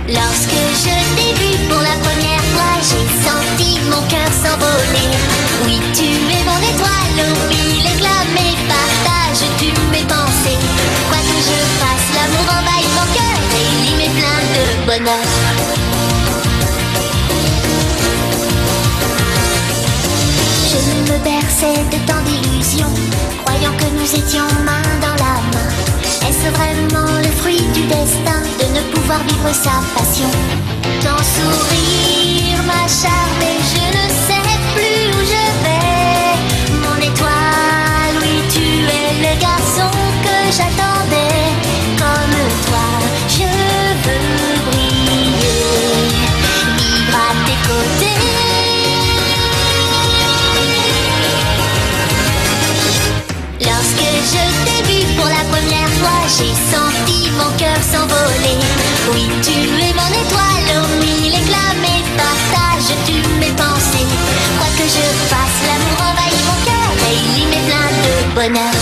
Lorsque je t'ai vu pour la première fois, j'ai senti mon cœur s'envoler. Oui, tu es mon étoile, aux mille éclats, mais partages-tu mes pensées. Quoi que je fasse, l'amour envahit mon cœur et il m'est plein de bonheur. Je me berçais de tant d'illusions, croyant que nous étions main dans la main. Est-ce vraiment le fruit du destin de ne pouvoir vivre sa passion? Ton sourire m'a charmé, je ne sais plus où je vais. Mon étoile, oui, tu es le garçon que j'attendais. Comme toi, je veux briller, vivre à tes côtés. Lorsque je t'ai vu pour la première fois, j'ai senti mon cœur s'envoler. Oui, tu es mon étoile, aux mille éclats, mais partages-tu mes pensées. Quoi que je fasse, l'amour envahit mon cœur et il m'est plein de bonheur.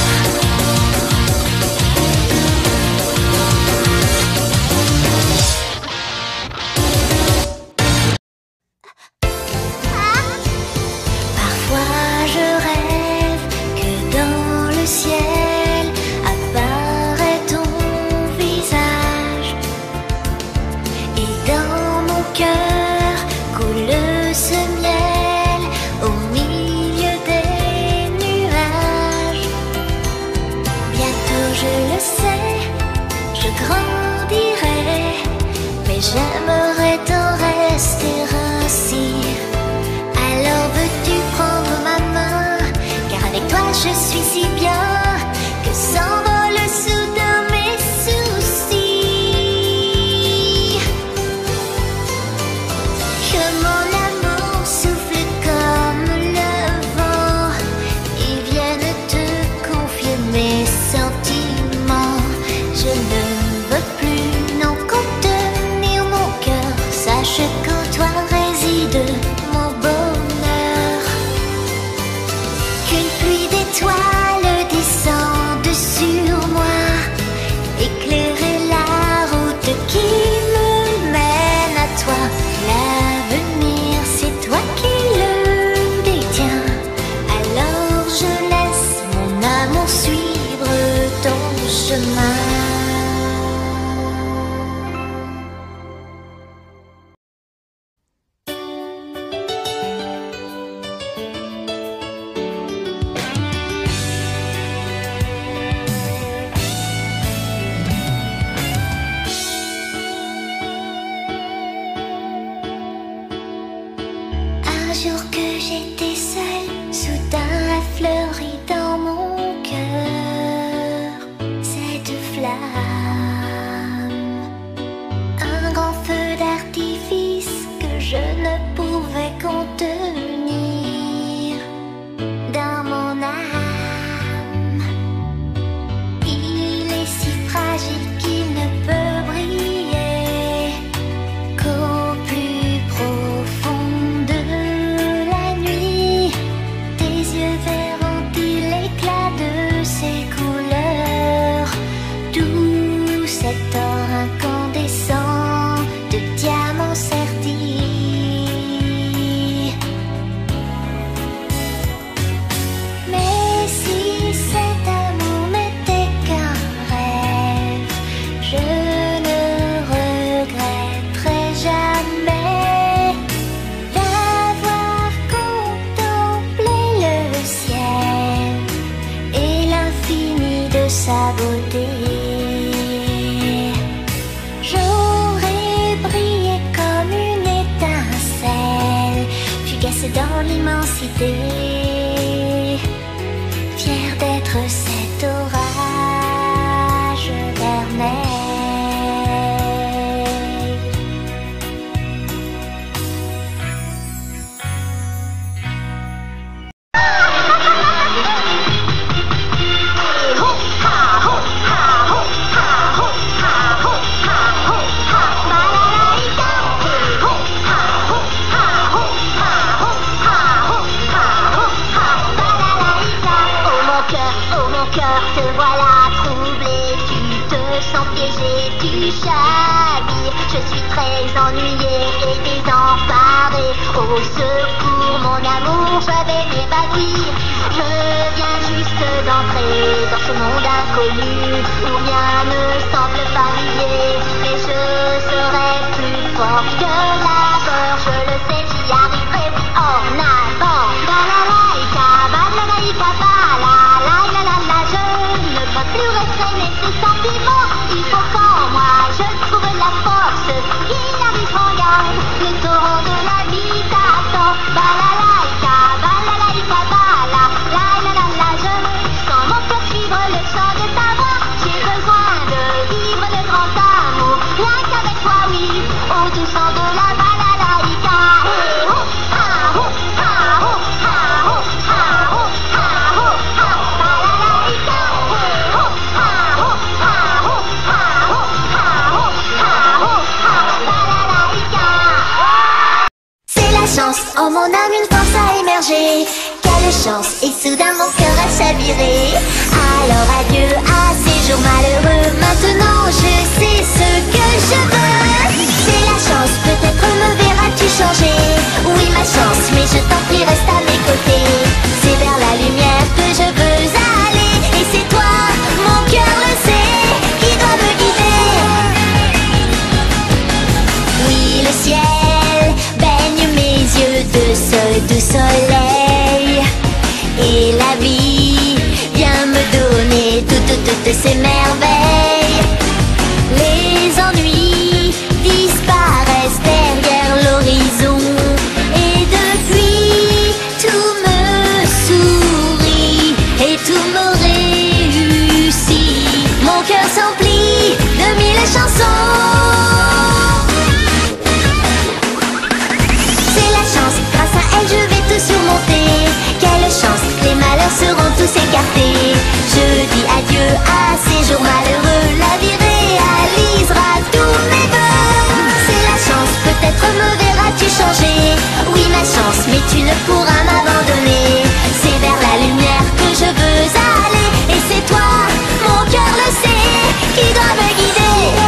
Parfois je rêve que dans le ciel apparaît ton visage, et dans mon cœur coule ce miel au milieu des nuages. Bientôt je le sais, je grandirai, mais j'aimerais t'en rester ainsi. Alors veux-tu prendre ma main, car avec toi je suis si bien que s'envolent soudain mes soucis. Que mon amour souffle comme le vent et vienne te confier mes sentiments. Je ne veux plus n'en contenir mon cœur, sache qu'en toi réside mon bonheur. Qu'une pluie d'étoiles descende sur moi, éclairer la route qui me mène à toi. L'avenir, c'est toi qui le détiens, alors je laisse mon amour suivre ton chemin. Un jour que j'étais seule, soudain a fleuri dans mon cœur cette flamme. Un grand feu d'artifice que je ne pouvais contenir dans mon âme. Il est si fragile qu'il ne peut briller qu'au plus profond de la nuit. Tes yeux verront-ils l'éclat de ses couleurs, tout cet or incandescent de diamants sertis. Mais si cet amour n'était qu'un rêve, je ne regretterai jamais d'avoir contemplé le ciel et l'infini de sa beauté. J'aurais brillé comme une étincelle, fugace dans l'immensité, fière d'être cet orage éternel. Ha très ennuyé et désemparé. Au secours, mon amour, je vais m'évanouir. Je viens juste d'entrer dans ce monde inconnu où rien ne semble familier. Mais je serai plus fort que la peur, je le sais, j'y arriverai. En avant, balalaïka, balalaïka, balalaïka, je ne peux plus restreindre ces sentiments. Il faut qu'en moi je trouve la force qui n'arrive en garde. Le torrent de la vie t'attend. Balalaïka, balalaïka, balalaïka, je sens mon cœur suivre le chant de ta voix. J'ai besoin de vivre de grand amour, rien qu'avec toi, oui, au doux chant de la balalaïka. Hey, oh, ah, oh, ah, oh, ah, oh, ah, oh, ah, oh, ah, balalaïka. Hey, oh, ah, oh, ah, oh, ah, oh, ah, oh, ah, oh, ah, balalaïka. C'est la chance, oh mon âme, une force a émergé. Quelle chance, et soudain mon cœur a chaviré. Alors adieu à ces jours malheureux. Maintenant je sais ce que je veux. C'est la chance, peut-être me verras-tu changer. Oui ma chance, mais je t'en prie reste à mes côtés. C'est vers la lumière que je veux aller. Et c'est toi, mon cœur le sait, qui doit me guider. Oui le ciel baigne mes yeux de ce doux soleil. Et la vie vient me donner toutes ces merveilles. Les ennuis disparaissent derrière l'horizon. Et depuis tout me sourit et tout me réussit. Mon cœur s'emplit de mille chansons. C'est la chance, grâce à elle je vais tout surmonter. Quelle chance, les malheurs seront tous écartés. Je dis adieu à ces jours malheureux. La vie réalisera tous mes vœux. C'est la chance, peut-être me verras-tu changer. Oui ma chance, mais tu ne pourras m'abandonner. C'est vers la lumière que je veux aller. Et c'est toi, mon cœur le sait, qui doit me guider.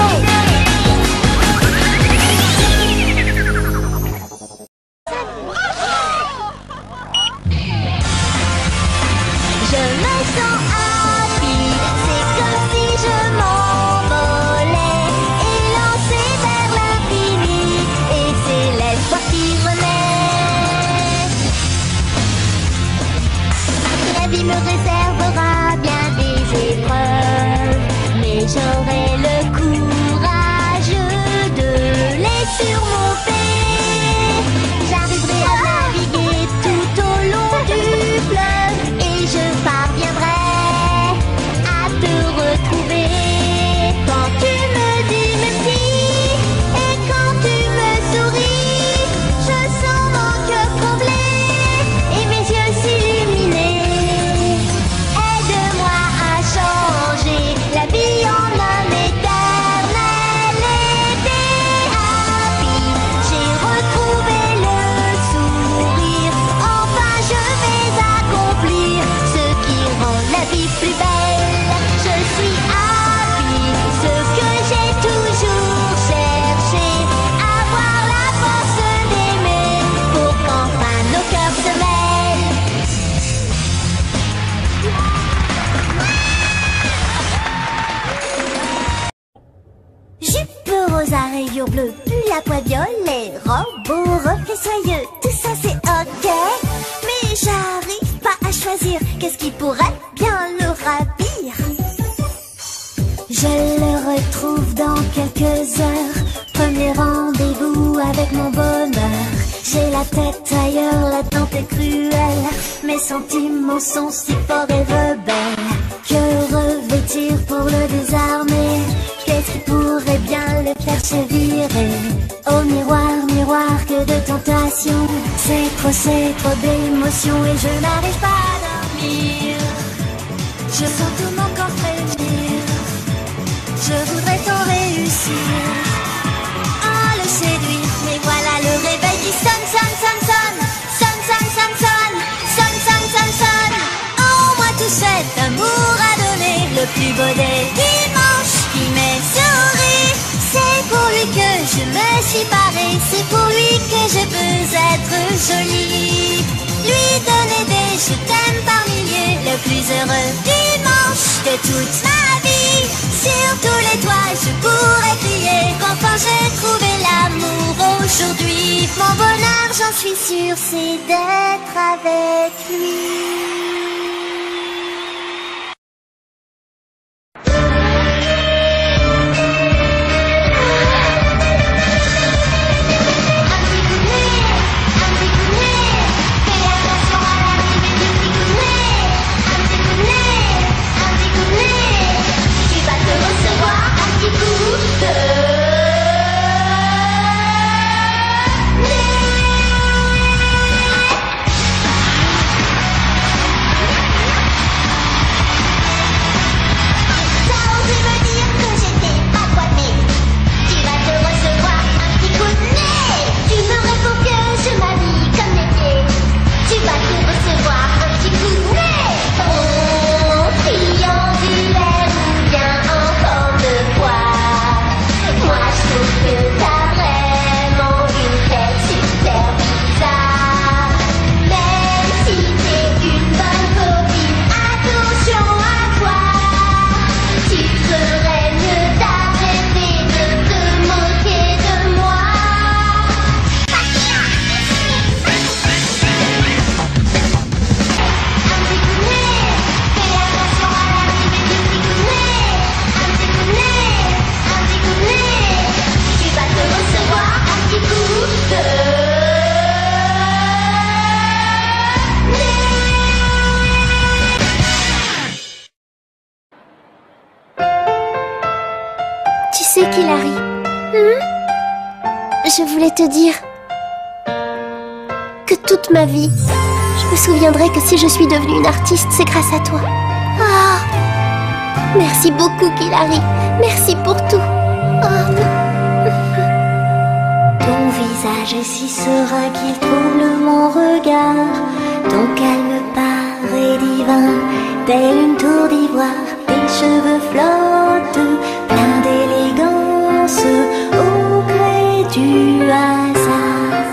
Je me sens happy, c'est comme si je m'envolais, élancé vers l'infini, et c'est l'espoir qui renaît. La vie me réservera bien des épreuves, mais j'aurai le courage de les surmonter. J'arriverai à naviguer tout au long du fleuve, et je parviendrai à te retrouver. Quand tu me dis merci et quand tu me souris, je sens mon cœur trembler et mes yeux s'illuminer. Aide-moi à changer la vie en un éternel été happy. J'ai retrouvé le sourire, enfin je vais accomplir ce qui rend la vie plus belle. Je suis happy, ce que j'ai toujours cherché, avoir la force d'aimer pour qu'enfin nos cœurs se mêlent. Jupe rose à rayures bleues, pull à pois violet, robe au reflet soyeux, tout ça c'est ok. Mais j'arrive pas à choisir, qu'est-ce qui pourrait bien le ravir? Je le retrouve dans quelques heures, premier rendez-vous avec mon bonheur. J'ai la tête ailleurs, l'attente est cruelle, mes sentiments sont si forts et rebelles. Que revêtir pour le désarmer? Qu'est-ce qui pourrait bien le faire chavirer? Oh miroir, miroir, que de tentations, c'est trop d'émotions et je n'arrive pas à dormir. Je sens tout mon corps frémir, je voudrais tant réussir à le séduire. Mais voilà le réveil qui sonne, sonne, sonne, sonne, sonne, sonne, sonne, sonne, sonne, sonne, sonne, sonne. En moi tout cet amour à donner, le plus beau des dimanches qui m'est souri. C'est pour lui que je me j'y parais, c'est pour lui que je veux être jolie. Lui donner des je t'aime par milliers, le plus heureux dimanche de toute ma vie. Sur tous les toits je pourrais crier qu'enfin j'ai trouvé l'amour aujourd'hui. Mon bonheur, j'en suis sûre, c'est d'être avec lui. Tu sais, Hilary, je voulais te dire que toute ma vie, je me souviendrai que si je suis devenue une artiste, c'est grâce à toi. Ah, merci beaucoup, Hilary. Merci pour tout. Oh. Ton visage est si serein qu'il trouble mon regard. Ton calme paraît divin, tel une tour d'ivoire. Tes cheveux flottent, pleins d'élégance, au gré du hasard.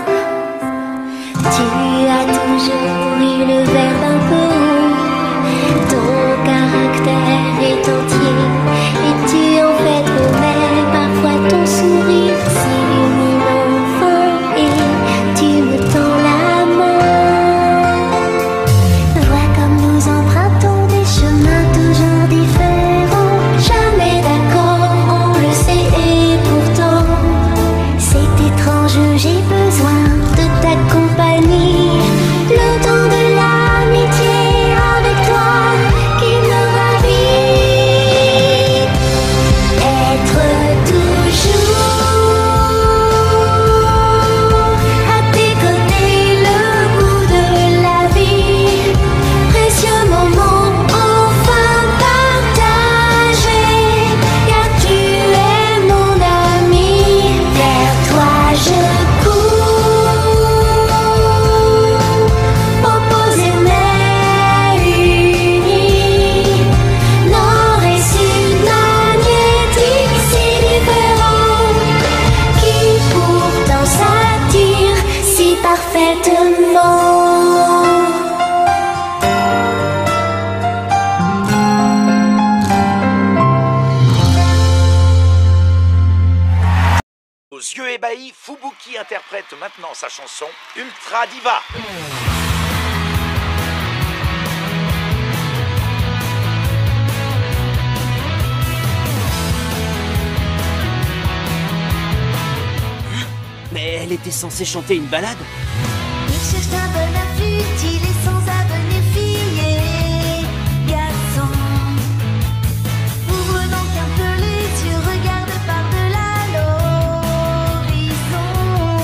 Tu as toujours eu le verbe un peu haut. Ton caractère est entier, et tu en fais promets. Parfois ton sourire s'illumine enfin, et tu me tends la main. Vois comme nous empruntons des chemins toujours différents. Jamais d'accord, on le sait, et pourtant c'est étrange, j'ai besoin de ta compagnie. Le temps de l'amitié avec toi qui me ravit. Être toujours à tes côtés, le goût de la vie. Précieux moment enfin partagé, car tu es mon ami. Vers toi je cours, opposés mais unis. Nord et sud magnétiques si différents, qui pourtant s'attirent si parfaitement. Aux yeux ébahis, Fubuki interprète maintenant sa chanson Ultra Diva. Mais elle était censée chanter une balade. Il cherche un bonheur futile et sans avenir, fille et garçon. Ouvre donc un peu les yeux, regarde par-delà l'horizon.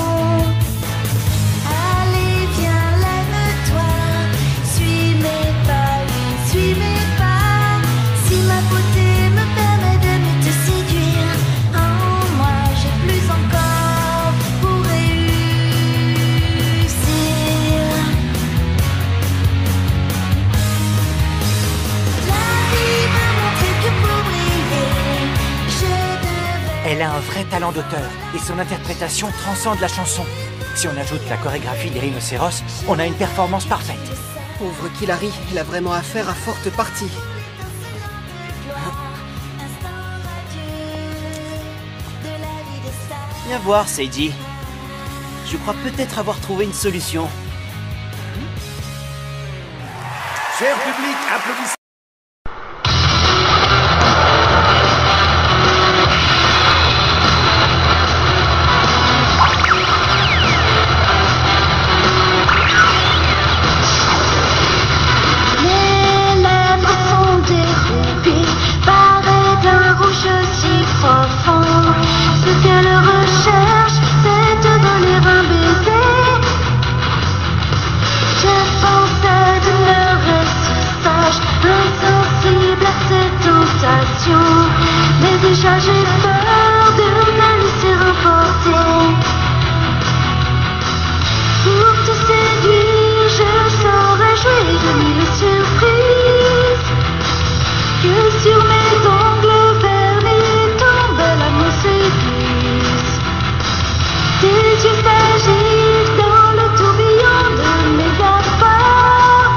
Allez, viens, lève-toi, suis mes pas, oui, suis mes pas. Si ma beauté me permet de mieux te séduire, en moi j'ai plus encore pour réussir. talent d'auteur et son interprétation transcende la chanson. Si on ajoute la chorégraphie des rhinocéros, on a une performance parfaite. Pauvre Kilary, il a vraiment affaire à forte partie. Viens voir, Sadie. Je crois peut-être avoir trouvé une solution. Cher public, applaudissez. Les lèvres sont dérobées, parées d'un rouge si profond. Ce qu'elle recherche, c'est de donner un baiser. Je pensais de ne rester sage, insensible à cette tentation. Mais déjà j'ai peur de me laisser emporter. Pour te séduire, je saurais jouer de mille surprises. Que sur mes ongles vernis tombe la mousse écluse. Tes yeux s'agitent dans le tourbillon de mes apports.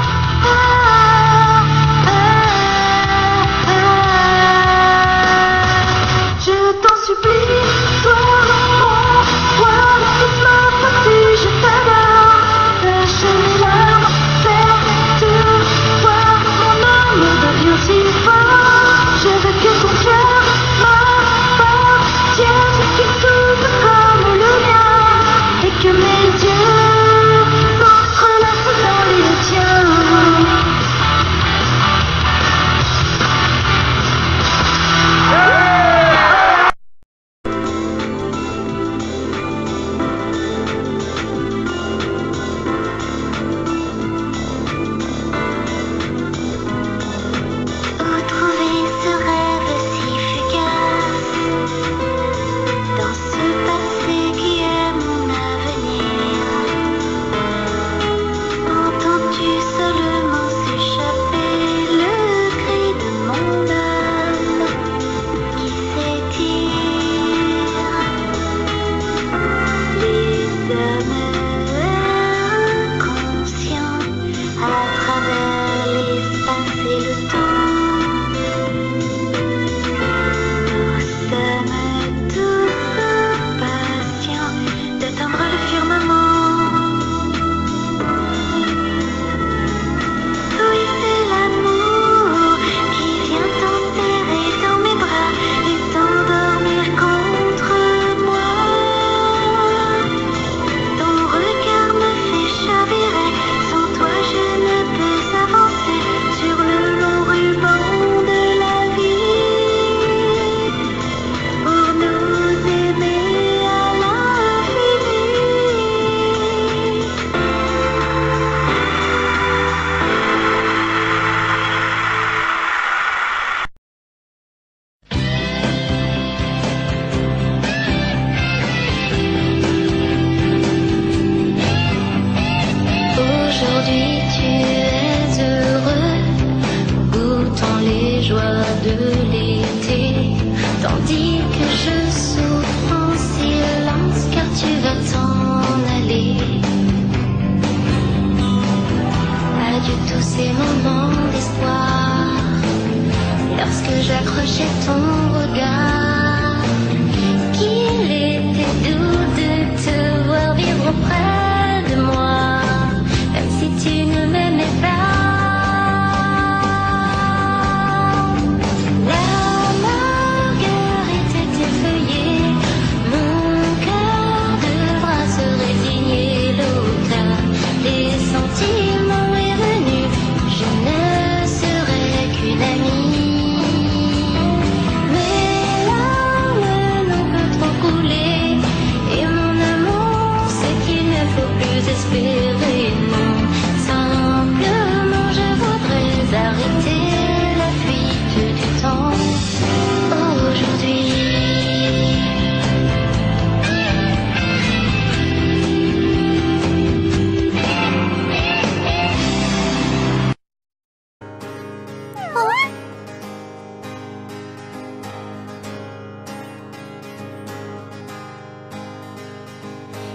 Je t'en supplie, sois mon roi, toute ma partie, je t'adore. Lâche mes larmes, fais-te voir, mon âme devient si fort. Je veux que ton cœur m'appartienne, qu'il s'ouvre comme le mien, et que mes yeux s'entrelacent dans les tiens. Où trouver ce rêve si fugace, dans ce passé qui est mon avenir? Entends-tu seulement s'échapper le cri de mon âme qui s'étire? Les hommes inconscients à travers l'espace et le temps. Nous sommes tous patients d'atteindre le firmament. Oui, c'est l'amour qui vient t'enterrer dans mes bras et t'endormir contre moi. Ton regard me fait chavirer, sans toi je ne peux avancer sur le long ruban de la vie. Pour nous aimer à l'infini. Aujourd'hui tu es heureux, goûtant les joies de l'été, tandis que je souffre en silence car tu vas t'en aller. Adieu tous ces moments d'espoir, lorsque j'accrochais ton regard, qu'il était doux de te voir vivre auprès de moi, même si tu ne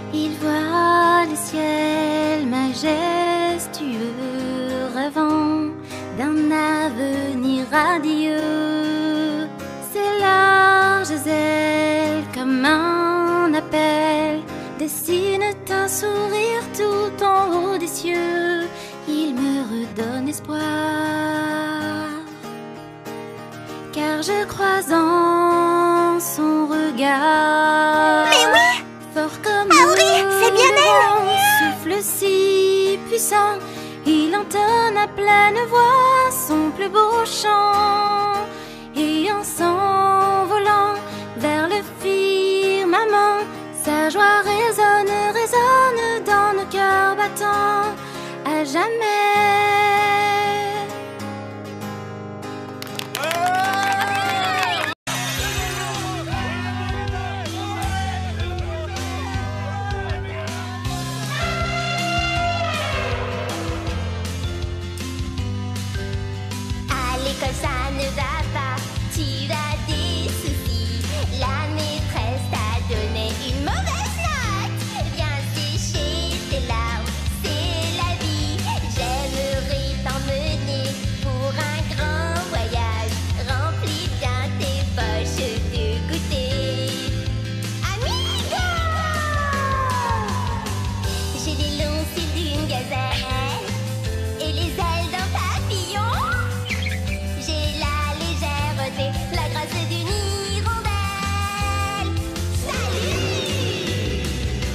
Il voit le ciel majestueux, rêvant d'un avenir radieux. Ses larges ailes comme un appel dessinent un sourire tout en haut des cieux. Il me redonne espoir, car je crois en son regard. Mais oui! Fort comme oui, c'est bien elle! Souffle si puissant, il entonne à pleine voix son plus beau chant. Et en s'envolant vers le firmament, sa joie résonne, résonne dans nos cœurs battants à jamais. À l'école ça ne va pas, tu as des soucis. La maîtresse t'a donné une mauvaise note. Viens sécher tes larmes, c'est la vie. J'aimerais t'emmener pour un grand voyage. Remplis bien tes poches de goûter. Amigo! J'ai les longs cils d'une gazelle et les ailes d'un papillon. J'ai la légèreté, la grâce d'une hirondelle. Salut!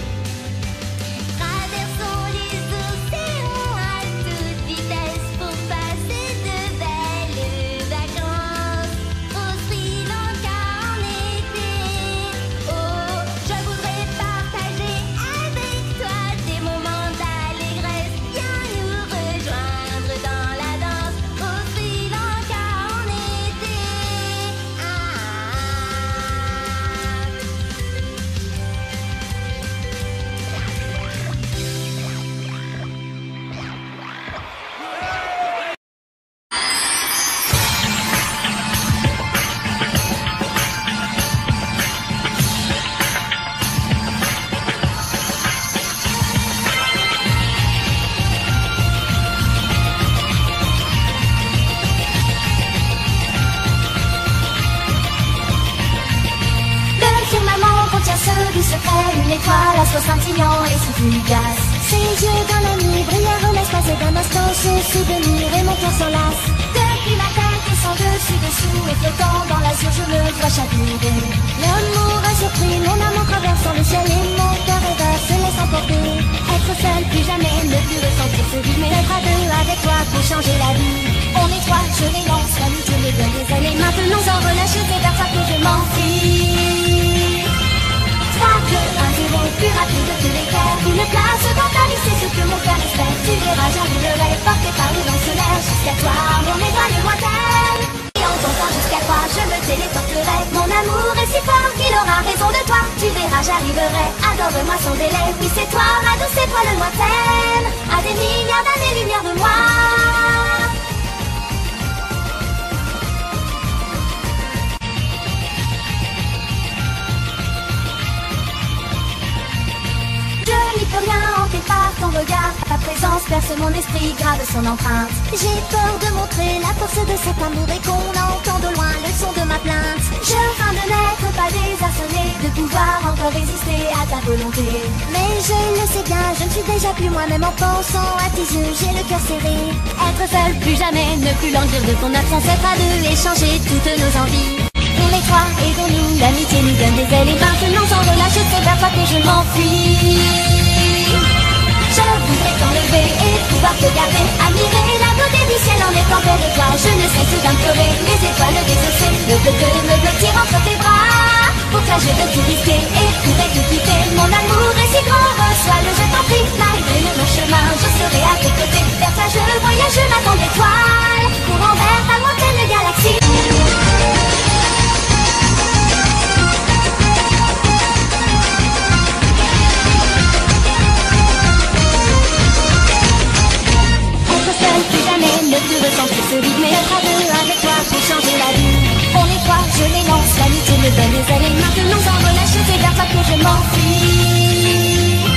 Traversons les océans à toute vitesse pour passer de belles vacances au Sri Lanka en été. Oh, je voudrais partager avec toi des moments d'allégresse. Viens nous rejoindre dans la danse au Sri Lanka en été. Le firmament contient ce doux secret, une étoile à soi scintillant et si fugace. Ses yeux dans la nuit brillèrent l'espace d'un instant, ce souvenir et mon cœur s'enlace. Depuis ma tête et sans dessus-dessous et flottant dans l'azur, je me vois chavourer. L'amour a surpris mon âme en traversant le ciel et mon cœur rêveur se laisse emporter. Être seul, plus jamais, ne plus ressentir ce vide, mais être à deux avec toi pour changer la vie. On est trois, je les lance, l'amitié me donne des ailes et maintenant j'en relâche, c'est vers ça que je m'enfuis. 3, 2, 1, 0, plus rapide que l'éclair. Une place dans ta vie, c'est ce que mon cœur espère. Tu verras, j'arriverai, porté par le vent solaire. Jusqu'à toi, mon étoile lointaine. Et en comptant jusqu'à 3, je me téléporterai. Mon amour est si fort qu'il aura raison de toi. Tu verras, j'arriverai, adore-moi sans délai. Oui, c'est toi, ma douce étoile lointaine. À des milliards d'années-lumière de moi. Je n'y peux rien, hanté par ton regard. Ta présence perce mon esprit, grave son empreinte. J'ai peur de montrer la force de cet amour et qu'on entend de loin le son de ma plainte. Je crains de n'être pas désarçonné, de pouvoir encore résister à ta volonté. Mais je le sais bien, je ne suis déjà plus moi-même en pensant à tes yeux, j'ai le cœur serré. Être seul, plus jamais, ne plus languir de ton absence, être à deux, échanger toutes nos envies. On est trois, aidons-nous, l'amitié nous donne des ailes et maintenant sans relâche, c'est vers toi que je m'enfuis. Je voudrais t'enlever et pouvoir te garder, admirer la beauté du ciel en étant près de toi. Je ne cesse d'implorer les étoiles désossées, ne peux que me blottir entre tes bras. Pour toi je veux tout risquer et pourrais te quitter. Mon amour est si grand, reçois-le, je t'en prie. Malgré le long chemin, je serai à tes côtés. Vers toi je voyage, je m'attends d'étoiles, courant vers ta lointaine galaxie. Plus jamais ne plus ressentir ce vide, mais être à deux avec toi pour changer la vie. On est trois, je les lance, l'amitié me donne des ailes et maintenant j'en relâche, c'est vers toi que je m'enfuis.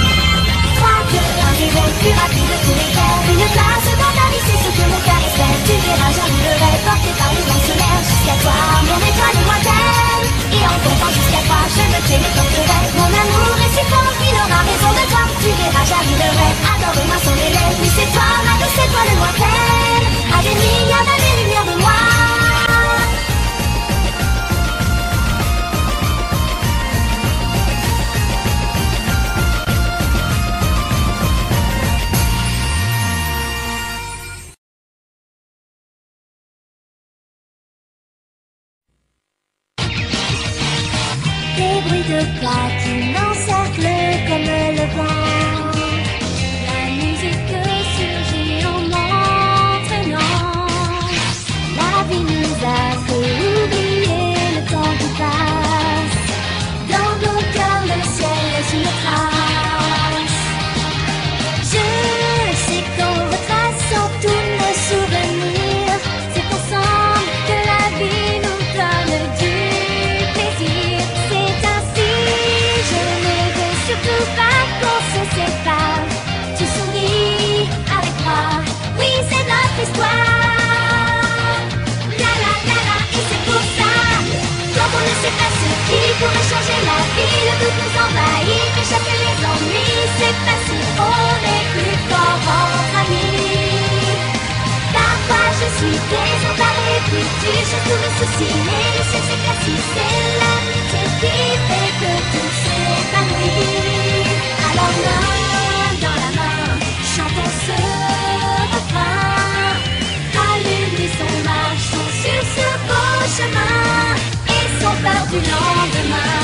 pas qui m'encercle comme le vent. La musique surgit en m'entraînant. La vie nous a fait oublier le temps qui passe. Dans nos cœurs, le ciel laisse une trace. Je sais qu'on retraçant tous nos souvenirs, c'est ensemble que la vie nous donne du plaisir. C'est ainsi, je ne veux surtout pas qu'on se sépare. Tu souris avec moi, oui c'est notre histoire. La la la la, et c'est pour ça, quand on ne sait pas ce qui pourrait changer la vie, le doute nous envahit, échapper les ennuis, c'est facile, on est plus fort entre amis. Parfois je suis désemparée, puis tu jettes tous mes soucis, mais le ciel s'éclaircit, c'est l'amitié qui fait que tout s'épanouit. Alors main dans la main, chantons ce refrain, à l'unisson marchons sur ce beau chemin, et sans peur du lendemain.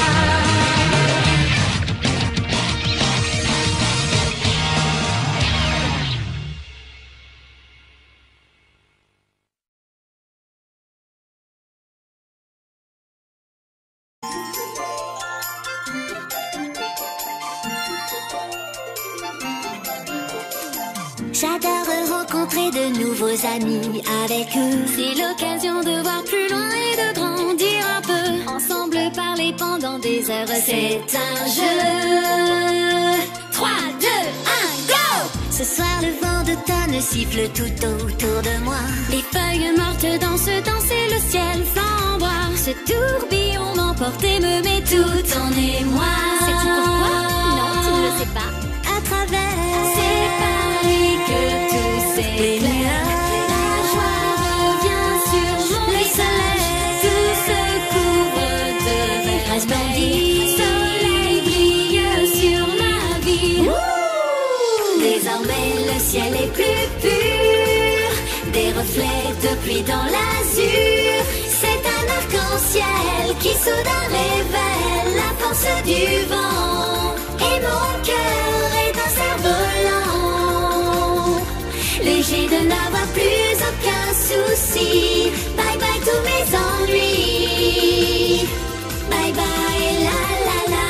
J'adore rencontrer de nouveaux amis avec eux. C'est l'occasion de voir plus loin et de grandir un peu. Ensemble parler pendant des heures, c'est un jeu. 3, 2, 1, go! Ce soir le vent d'automne siffle tout autour de moi. Les feuilles mortes dansent, danser le ciel flamboie. Ce tourbillon m'emporte et me met tout en émoi. Sais-tu pourquoi? Non, tu ne le sais pas. À travers C'est Paris que tout s'éclaire. La joie revient sur mon visage. Tout se couvre de verre splendide. Soleil brille sur ma vie. Désormais le ciel est plus pur. Des reflets de pluie dans l'azur. C'est un arc-en-ciel qui soudain révèle la force du vent. Et mon cœur est un cerf-volant, léger de n'avoir plus aucun souci. Bye bye tous mes ennuis. Bye bye la la la.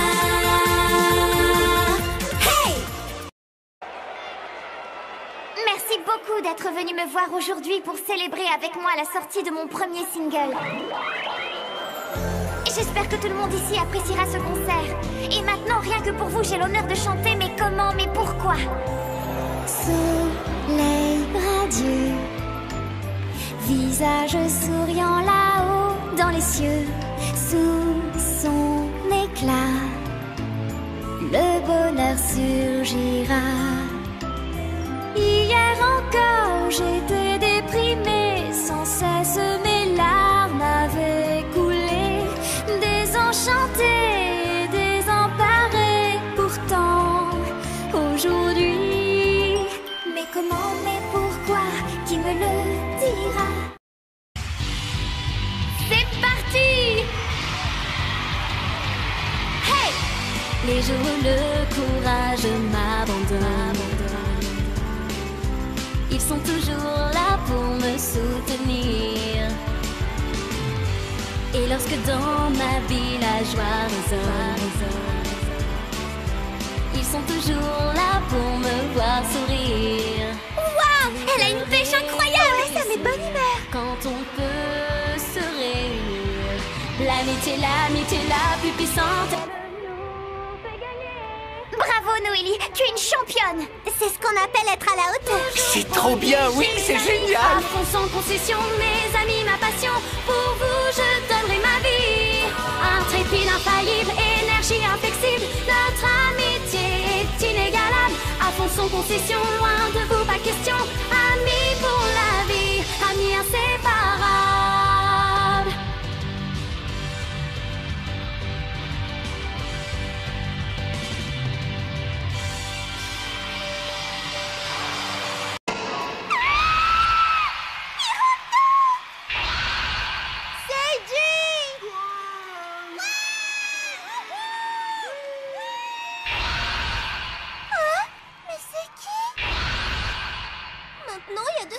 Hey! Merci beaucoup d'être venu me voir aujourd'hui pour célébrer avec moi la sortie de mon premier single. J'espère que tout le monde ici appréciera ce concert. Et maintenant, rien que pour vous, j'ai l'honneur de chanter. Mais comment, mais pourquoi? Soleil radieux, visage souriant là-haut dans les cieux, sous son éclat, le bonheur surgira. Hier encore, j'étais déprimée, sans cesse mes larmes avaient coulé, désenchantée, désemparée. Pourtant, aujourd'hui, Mais comment, mais pourquoi? Qui me le dira? c'est parti! Hey! Les jours où le courage m'abandonne, ils sont toujours là pour me soutenir. Et lorsque dans ma vie la joie résonne, ils sont toujours là pour me voir sourire. Waouh! Elle a une pêche incroyable! Ouais, ça met bonne humeur! Quand on peut se réunir, l'amitié la plus puissante. Bravo Noélie, tu es une championne! C'est ce qu'on appelle être à la hauteur! C'est trop bien, oui, c'est À génial. fond sans concession, mes amis, ma passion. Pour vous, je donnerai ma vie. Intrépide, infaillible, énergie inflexible. Notre amitié est inégalable. À fond sans concession, loin de vous, pas question. Amis pour la vie, amis inséparables.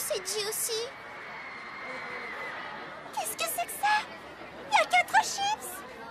Seiji aussi. Qu'est-ce que c'est que ça? Il y a 4 chips.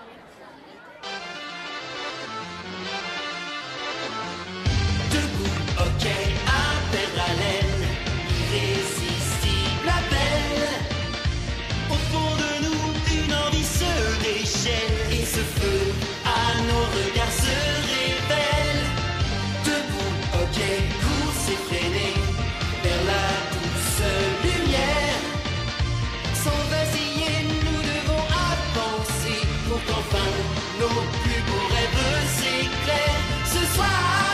Debout, ok, à perdre haleine, irrésistible appel. Au fond de nous, une envie se déchaîne et ce feu à nos regards se révèle. Debout, ok, course effrénée vers la douce lumière. Sans vaciller, nous devons avancer pour qu'enfin nos plus beaux rêves s'éclairent ce soir.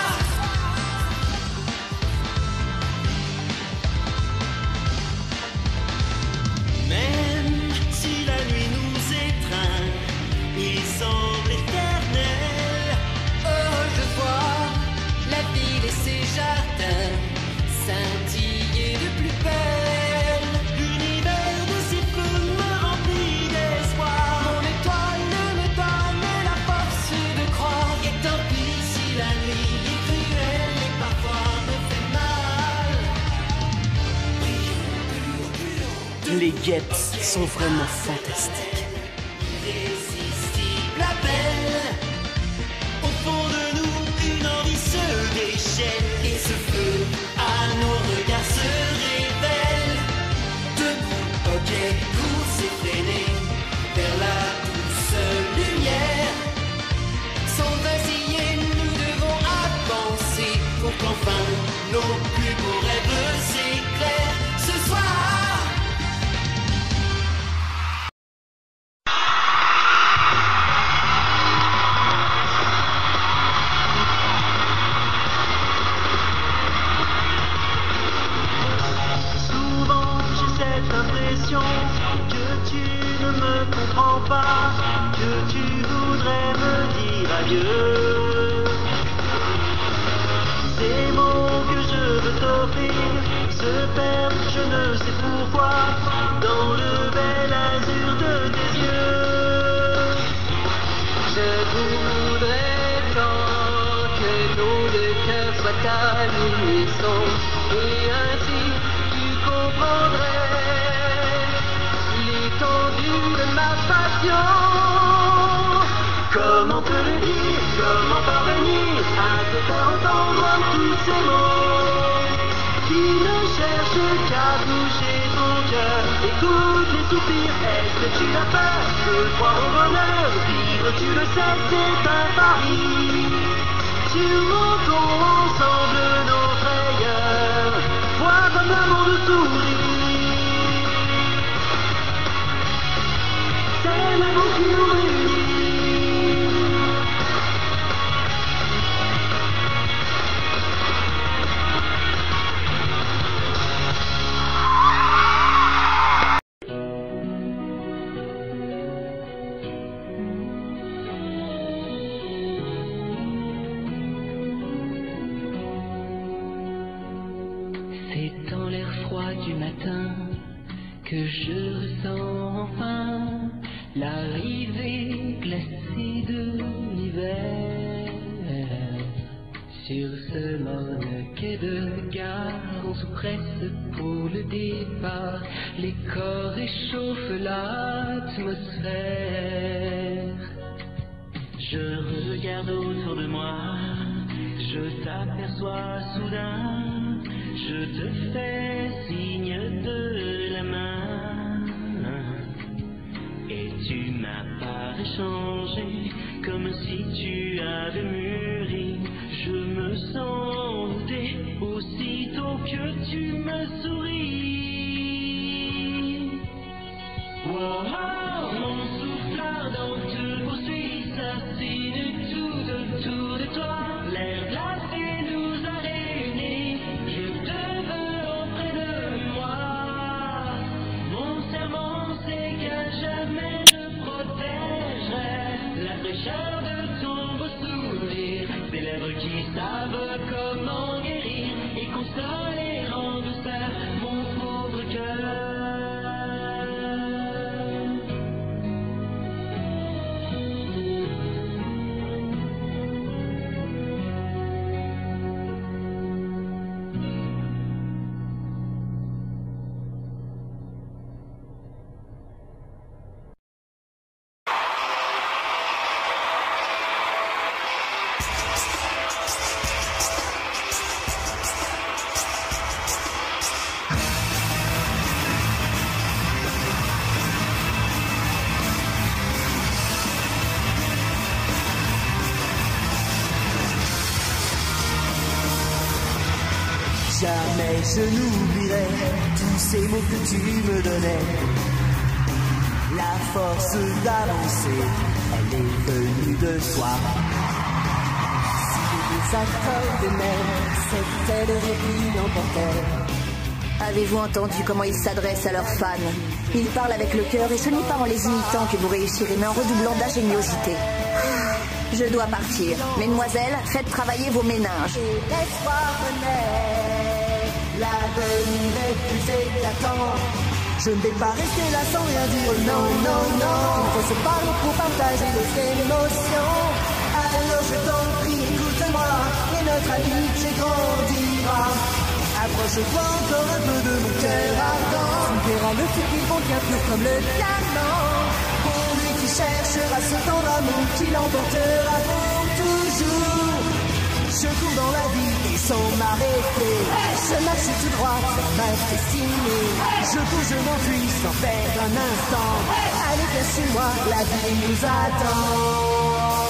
Même si la nuit nous étreint, il semble éternel. Oh, je vois la ville et ses jardins scintiller de plus belle. L'univers de ses feux me remplit d'espoir. Mon étoile me donne la force de croire. Et tant pis si la nuit est cruelle et parfois me fait mal. Les guêpes sont vraiment fantastiques. Irrésistible appel. Au fond de nous, une envie se déchaîne et ce feu à nos regards se révèle. Debout, ok, course effrénée vers la douce lumière. Sans vaciller, nous devons avancer pour qu'enfin nos plus beaux rêves s'éclairent ce soir. Souvent j'ai cette impression que tu ne me comprends pas, que tu voudrais me dire adieu. Ces mots que je veux t'offrir se perdent, je ne sais pourquoi, dans le bel azur de tes yeux. Je voudrais tant que nos deux cœurs soient à l'unisson, et ainsi tu comprendrais l'étendue de ma passion. Comment te le dire, comment parvenir à te faire entendre tous ces mots qui ne cherchent qu'à toucher ton cœur. Écoute les soupirs, est-ce que tu as peur de croire au bonheur? Vivre, tu le sais, c'est un pari. Surmontons ensemble nos frayeurs, vois comme l'amour nous sourit. C'est l'amour qui nous réunit. C'est dans l'air froid du matin que je ressens enfin l'arrivée glacée de l'hiver. Sur ce morne quai de gare, on se presse pour le départ. Les corps réchauffent l'atmosphère. Je regarde autour de moi, je t'aperçois soudain. Je te fais signe de la main et tu m'apparais changé, comme si tu avais mûri. Je me sens dé aussitôt que tu me souris. Wow, mon souffle ardent te poursuit, s'assigne tout autour de toi. L'air glacé nous a réunis. Je te veux auprès de moi. Mon serment c'est qu'à jamais je protégerai la fraîcheur de ton beau sourire. Jamais je n'oublierai tous ces mots que tu me donnais. La force d'avancer, elle est venue de toi. Si les désaccords des mers, c'était le répit d'emporter. Avez-vous entendu comment ils s'adressent à leurs fans? Ils parlent avec le cœur et ce n'est pas en les imitant que vous réussirez, mais en redoublant d'ingéniosité. Je dois partir. Mesdemoiselles, faites travailler vos méninges. Et l'espoir renaît, l'avenir est plus éclatant. Je ne vais pas rester là sans rien dire, non, non, non. Il faut se parler pour partager les émotions. Alors je t'en prie, écoute-moi, et notre amitié grandira. Approche-toi encore un peu de mon cœur ardent. Tu verras le fil qui vont bien plus comme le diamant. Pour lui qui cherchera ce tendre amour qui l'emportera pour toujours. Je cours dans la vie et sans m'arrêter. Je marche tout droit vers ma destinée. Je cours, je m'enfuis sans perdre un instant. Allez, viens chez moi, la vie nous attend.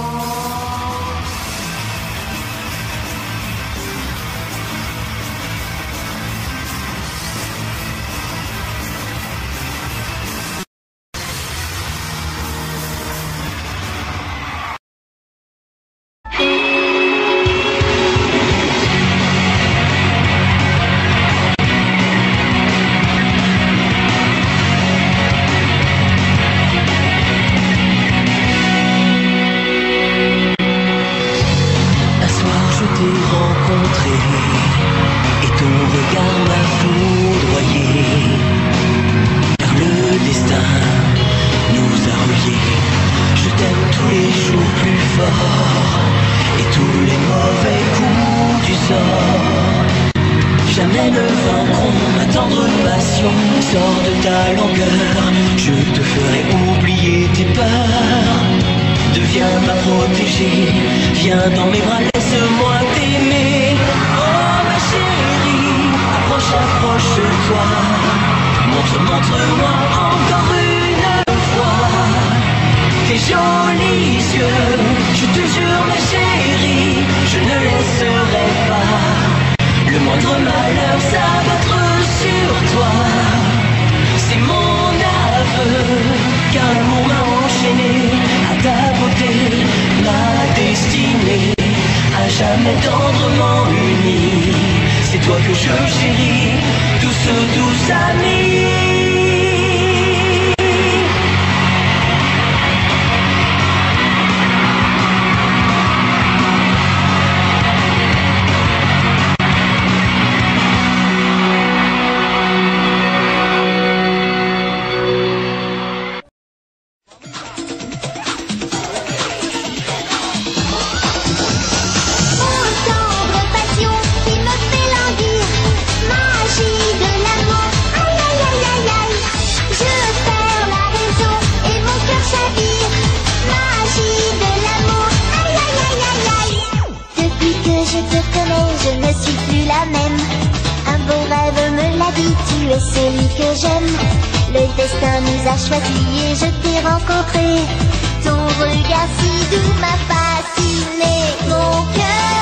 Celui que j'aime, le destin nous a choisis et je t'ai rencontré. Ton regard si doux m'a fasciné, mon cœur